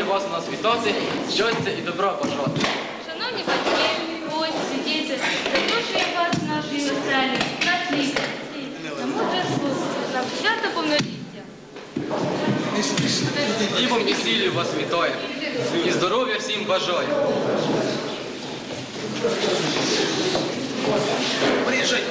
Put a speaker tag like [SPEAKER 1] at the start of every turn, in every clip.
[SPEAKER 1] вас у нас вітати, щастя і добра бажати.
[SPEAKER 2] Шановні батьки, гості, діти, запрошую вас в нашій оселі на світ, на мудре слово, на свято повноліття.
[SPEAKER 1] Хлібом і сіллю вас вітаю, і здоров'я всім бажаю. Приїжджайте.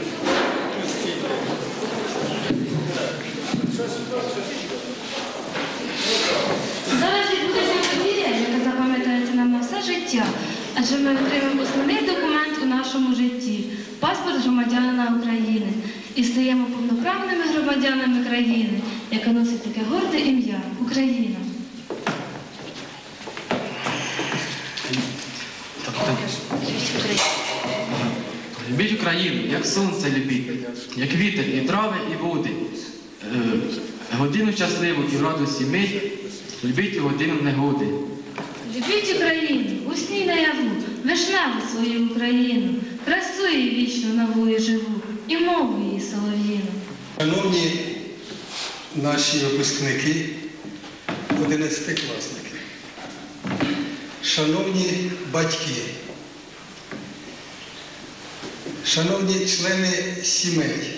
[SPEAKER 2] Зараз відбудеться подія, яка запам'ятається нам на все життя, адже ми отримаємо основний документ у нашому житті – паспорт громадянина України. І стаємо повноправними громадянами країни, яка носить таке горде ім'я – Україна.
[SPEAKER 1] Любіть Україну, як сонце любіть, як вітер, і трави, і води. Годину щасливу і в радості мить, любіть і годину негоди.
[SPEAKER 2] Любіть Україну, усній наяву, вишневу свою Україну, красу її вічно новою живу, і мову її солов'їну.
[SPEAKER 3] Шановні наші випускники, 11-класники, шановні батьки, шановні члени сімей,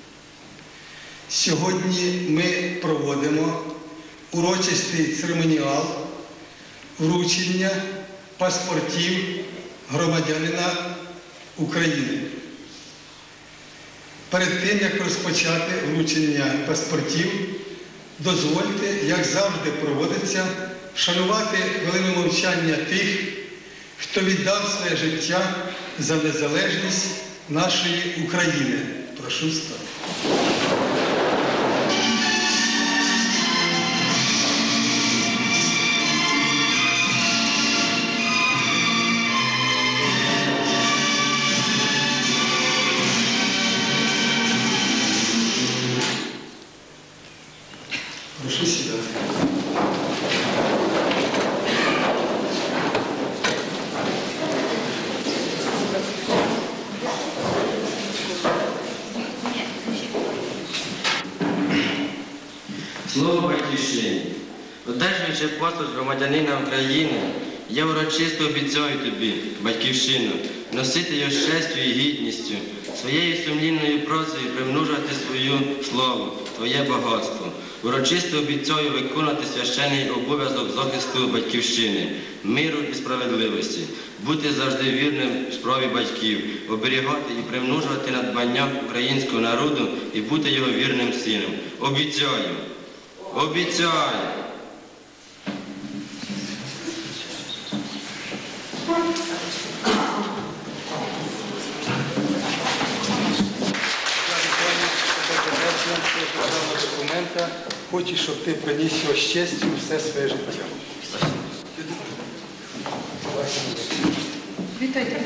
[SPEAKER 3] сьогодні ми проводимо урочистий церемоніал вручення паспортів громадянина України. Перед тим, як розпочати вручення паспортів, дозвольте, як завжди проводиться, вшанувати хвилину мовчання тих, хто віддав своє життя за незалежність нашої України. Прошу стати. Прошу сідати.
[SPEAKER 4] Слово батьківщині. Одержуючи паспорт громадянина України, я урочисто обіцяю тобі, батьківщину, носити його з честю і гідністю, своєю сумлінною працею примножувати свою славу, твоє багатство. Урочисто обіцяю виконати священний обов'язок захисту батьківщини, миру і справедливості, бути завжди вірним в справі батьків, оберігати і примножувати надбання українського народу і бути його вірним сином. Обіцяю! Обіцяю!
[SPEAKER 3] Документа, хочу, щоб ти приніс його з честю все своє життя.
[SPEAKER 5] Вітайте.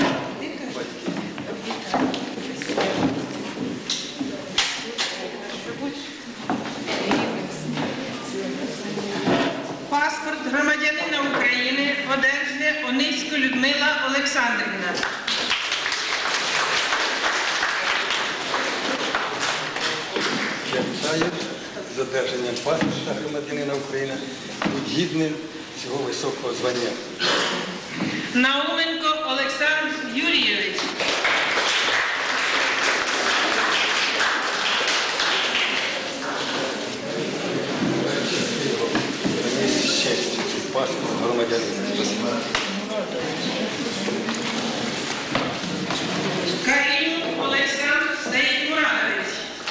[SPEAKER 5] Паспорт громадянина України одержує Онисько Людмила Олександрівна.
[SPEAKER 3] Я вітаю з одержанням паспорта громадянина України, будь гідним цього високого звання.
[SPEAKER 5] Науменко Олександр Юрійович.
[SPEAKER 3] Приніс з честю цей паспорт громадянина.
[SPEAKER 5] Карінюк Олександр Саїдмуранович.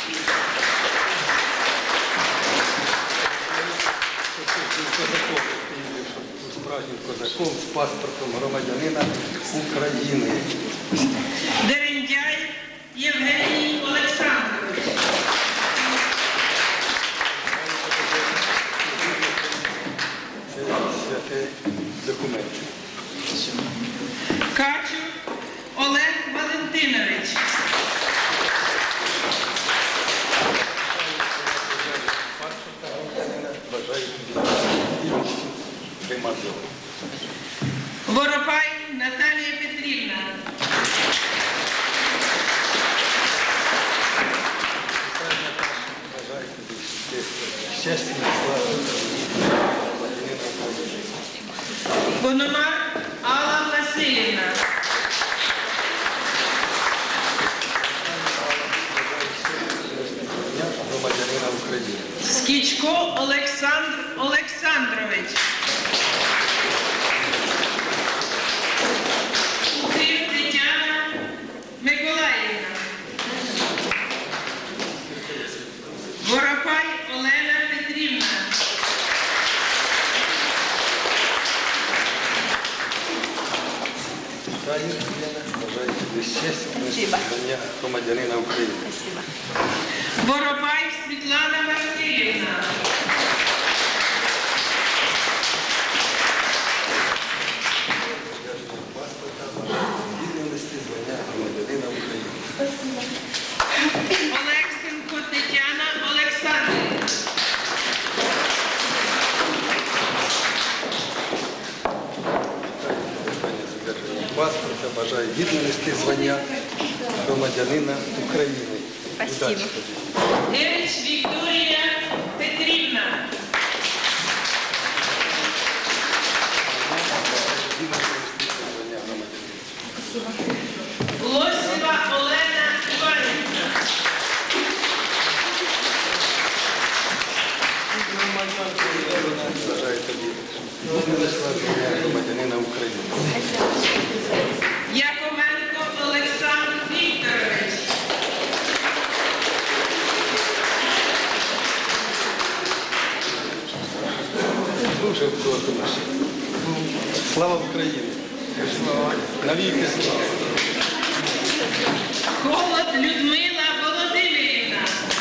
[SPEAKER 3] Справжнім козаком з паспортом громадянина України.
[SPEAKER 5] Дерендяй Євгеній Олександрович.
[SPEAKER 3] Це святий документ.
[SPEAKER 5] Качур Олег Валентинович.
[SPEAKER 3] Бажаю тобі вірності приймати його.
[SPEAKER 5] Воропай Наталія Петрівна.
[SPEAKER 3] Вітаю, Лена. Бажаю тобі щастя, звання громадянина України.
[SPEAKER 5] Воробай Світлана Васильівна.
[SPEAKER 3] Паспорта, гідно нести звання громадянина України.
[SPEAKER 5] Олексенко Тетяна Олександрівна.
[SPEAKER 3] Паспорта, бажаю гідно нести звання громадянина України. Удачі тобі.
[SPEAKER 5] Герич Вікторія Петрівна.
[SPEAKER 3] Гідно нести звання громадянина.
[SPEAKER 5] Лосєва Олена Іванівна.
[SPEAKER 3] Бажаю тобі гідно нести звання громадянина України.
[SPEAKER 5] Яковенко Олександр Вікторович.
[SPEAKER 3] Дуже вдохнеш. Слава Україні! Навіки слава!
[SPEAKER 5] Холод Людмила Володимирівна.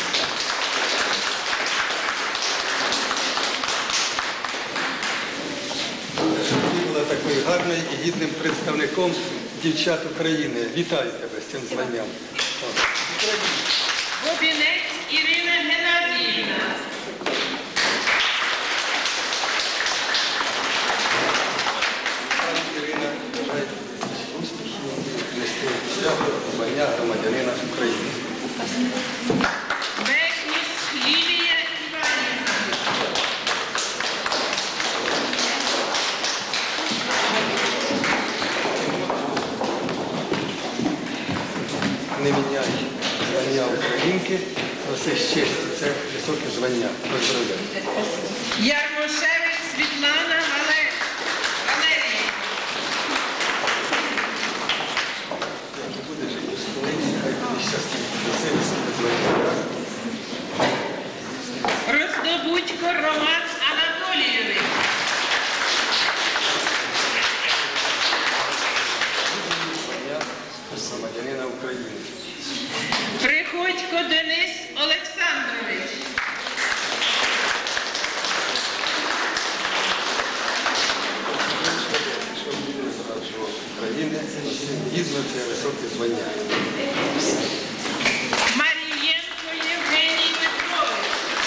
[SPEAKER 3] Щоб ти була такою гарною і гідним представником дівчат України. Вітаю тебе з цим званням.
[SPEAKER 5] Бобінець Ірина Геннадіївна.
[SPEAKER 3] Ірина, бажаю успіхів нести свято звання громадянина України.
[SPEAKER 5] Бекніс Лілія Іванівна.
[SPEAKER 3] Не міняй звання українки, проси щастя. Це високе звання. Поздравляю.
[SPEAKER 5] Ярмошевич Світлана Валеріївна.
[SPEAKER 3] Буде жити в столиці, хай тобі щастить. Проси високе звання.
[SPEAKER 5] Роздобудько Роман Анатолійович.
[SPEAKER 3] Звання громадянина України.
[SPEAKER 5] Приходько Денис Олександрович.
[SPEAKER 3] Щоб не зраджував України, гідно це високе звання.
[SPEAKER 5] Марієнко Євгеній Петрович.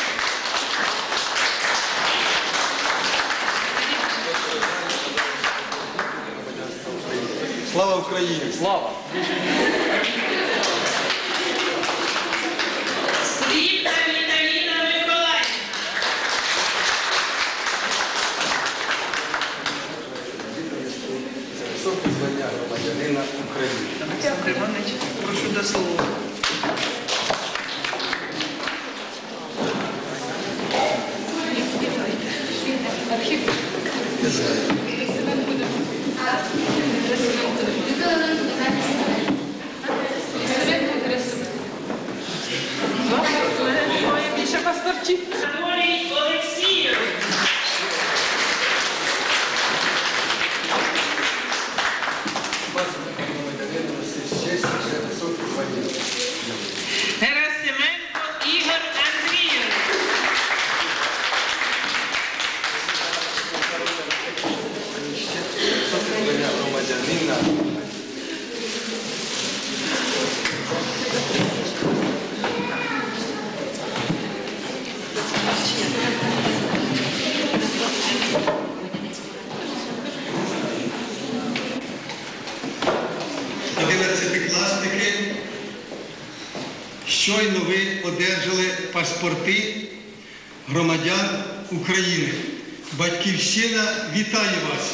[SPEAKER 3] Слава Україні! Слава!
[SPEAKER 5] Сліпка Віталіна Миколаївна.
[SPEAKER 3] Це високе звання громадянина України.
[SPEAKER 5] Олександр Іванович, прошу до слова. Немає більше паспортів. Анатолій Олексійович.
[SPEAKER 3] Громадянин носить честь, це високе звання.
[SPEAKER 5] Герасименко Ігор Андрійович.
[SPEAKER 3] Високе звання громадянина. Одинадцятикласники, щойно ви одержали паспорти громадян України. Батьківщина вітає вас!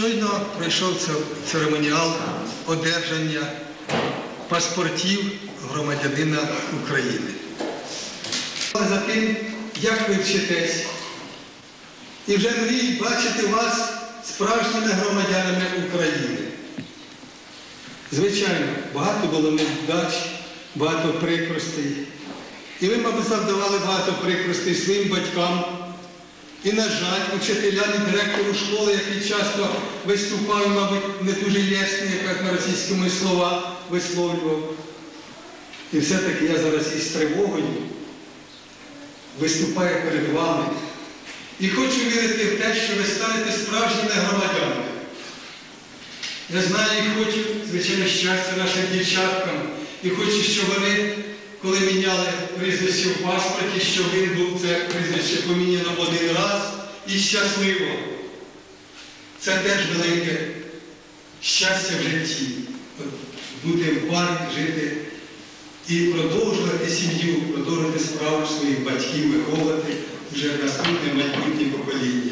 [SPEAKER 3] щойно пройшов церемоніал одержання паспортів громадянина України. За тим, як ви вчитесь, і вже мріють бачити вас справжніми громадянами України. Звичайно, багато було невдач, багато прикростей. І ви, мабуть, завдавали багато прикростей своїм батькам. І, на жаль, учителям і директору школи, який часто виступав, мабуть, не дуже лесні, як на російському слова висловлював. І все-таки я зараз із тривогою виступаю перед вами. І хочу вірити в те, що ви станете справжніми громадянами. Я знаю і хочу, звичайно, щастя нашим дівчаткам. І хочу, щоб вони, коли міняли прізвище в паспорті, щоб він був це прізвище поміняно один раз і щасливо. Це теж велике щастя в житті. Бути в парі, жити і продовжувати сім'ю, продовжувати справу своїх батьків, виховувати вже наступне майбутнє покоління.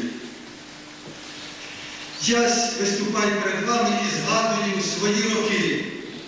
[SPEAKER 3] Я виступаю перед вами і згадую свої роки,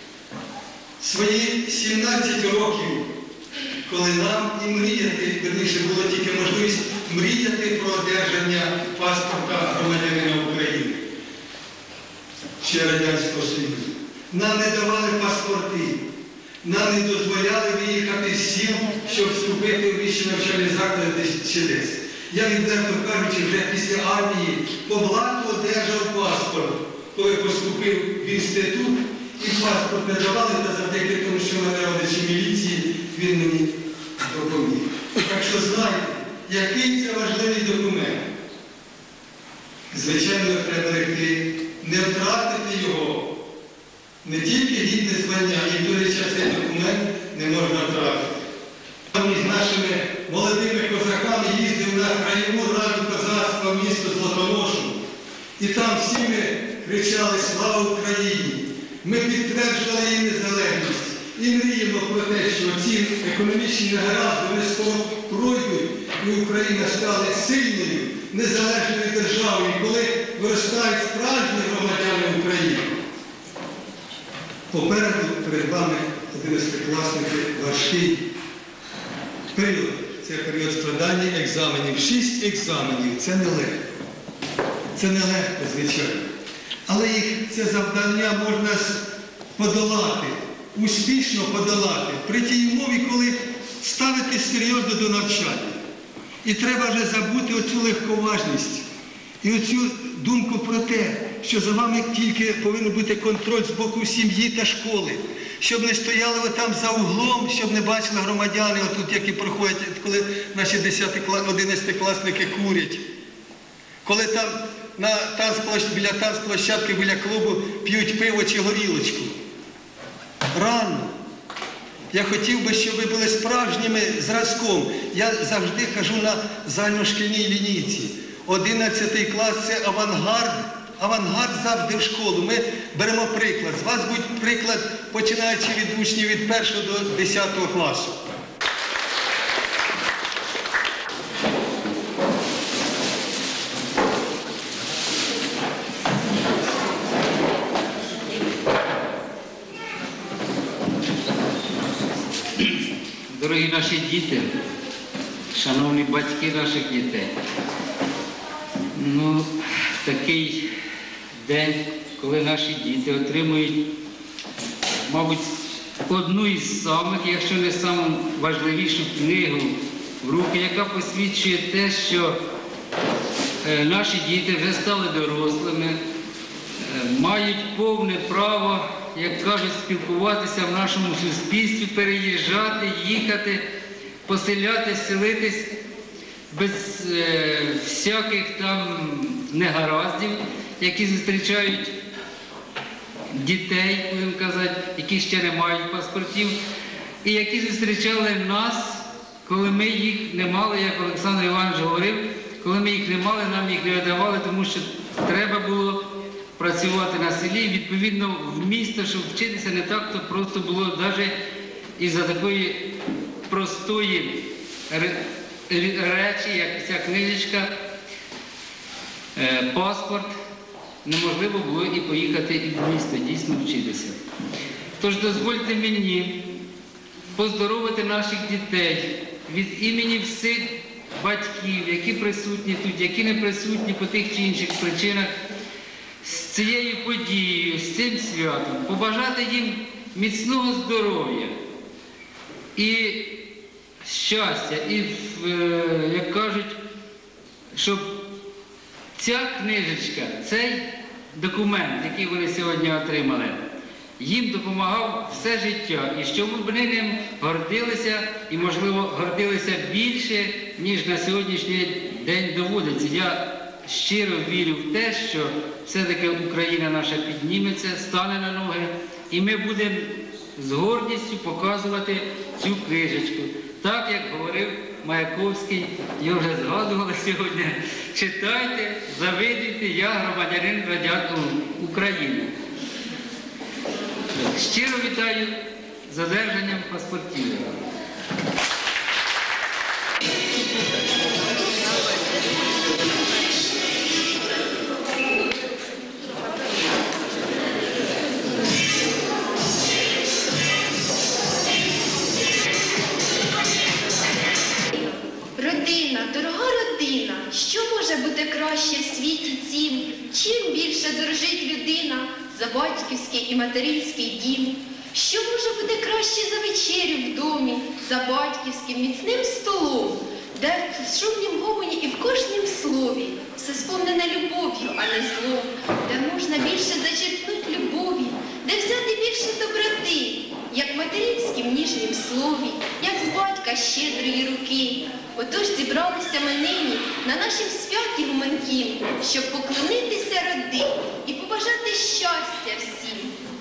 [SPEAKER 3] свої 17 років, коли нам і мріяти, верніше було тільки можливість мріяти про одержання паспорта громадянина України ще Радянського Союзу. Нам не давали паспорти, нам не дозволяли виїхати з сіл, щоб вступити в вищі навчальні заклади чи десь. Я, відверто кажучи, вже після армії по блату одержав паспорт, коли поступив в інститут, і паспорт не давали, та завдяки тому, що мене родичі міліції, він мені допоміг. Так що знайте, який це важливий документ. Звичайно, треба берегти, не втратити його. Не тільки гідне звання, і в той же час цей документ не можна втратити. З нашими молодими козаками їздив на краєву раду козацтва в місто Златоношу. І там всі ми кричали «Слава Україні!». Ми підтверджували її незалежність. І мріємо про те, що ці економічні негаразди, вони скоро пройдуть, і Україна стане сильною, незалежною державою, коли виростають справжні громадяни України. Попереду перед вами 11-класники важкий період. Це період складання екзаменів. 6 екзаменів. Це нелегко. Це нелегко, звичайно. Але це завдання можна подолати, успішно подолати, при тій умові, коли ставити серйозно до навчання. І треба вже забути оцю легковажність і оцю думку про те, що за вами тільки повинен бути контроль з боку сім'ї та школи, щоб не стояли ви там за углом, щоб не бачили громадяни, отут, які проходять, коли наші 11-класники курять, коли там біля танцплощадки, біля клубу п'ють пиво чи горілочку. Рано. Я хотів би, щоб ви були справжніми зразком. Я завжди кажу на загальношкільній лінійці. 11 клас – це авангард. Авангард завжди в школу. Ми беремо приклад. З вас буде приклад, починаючи від учнів від 1 до 10 класу.
[SPEAKER 6] Дорогі наші діти, шановні батьки наших дітей, такий день, коли наші діти отримують, мабуть, одну із самих, якщо не саму важливішу книгу в руки, яка посвідчує те, що наші діти вже стали дорослими, мають повне право, як кажуть, спілкуватися в нашому суспільстві, переїжджати, їхати, поселятись, селитись без всяких там негараздів, які зустрічають дітей, будемо казати, які ще не мають паспортів, і які зустрічали нас, коли ми їх не мали, як Олександр Іванович говорив, коли ми їх не мали, нам їх не видавали, тому що треба було працювати на селі, відповідно, в місто, щоб вчитися не так, то просто було навіть із-за такої простої речі, як ця книжечка, паспорт, неможливо було і поїхати і в місто дійсно вчитися. Тож дозвольте мені поздоровити наших дітей від імені всіх батьків, які присутні тут, які не присутні по тих чи інших причинах, з цією подією, з цим святом, побажати їм міцного здоров'я і щастя, і, як кажуть, щоб ця книжечка, цей документ, який вони сьогодні отримали, їм допомагав все життя, і щоб вони ним гордилися, і, можливо, гордилися більше, ніж на сьогоднішній день доводиться. Я щиро вірю в те, що все-таки Україна наша підніметься, стане на ноги, і ми будемо з гордістю показувати цю книжечку. Так, як говорив Маяковський, його вже згадували сьогодні, читайте, завидуйте, я громадянин України. Щиро вітаю з одержанням паспортів.
[SPEAKER 7] Родина, дорога родина, що може бути краще в світі цім? Чим більше дорожить людина за батьківський і материнський дім? Що може бути краще за вечерю в домі, за батьківським міцним столом, де в шумнім гомоні і в кожнім слові все сповнене любов'ю, а не злом, де можна більше зачерпнуть любові, де взяти більше доброти, як в материнськім ніжнім слові, як з батька щедрої руки. Отож зібралися ми нині на нашім святі гуманкім, щоб поклонитися родині і побажати щастя всім.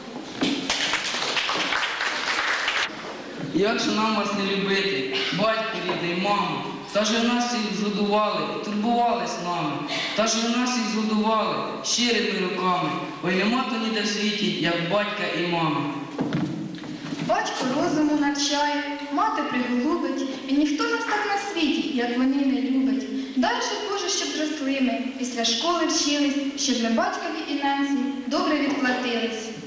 [SPEAKER 8] Як же нам вас не любити, батько рідний, мамо, та ж ви нас всіх згодували, турбувались нами, та ж ви нас всіх згодували щирими руками, ой, нема то ніде в світі, як батька і мама.
[SPEAKER 9] Батько розуму навчає, мати приголубить, і ніхто нас так на світі, як вони не любить. Дай же, Боже, щоб зросли ми, після школи вчились, щоб ми батькові і ненці добре відплатились.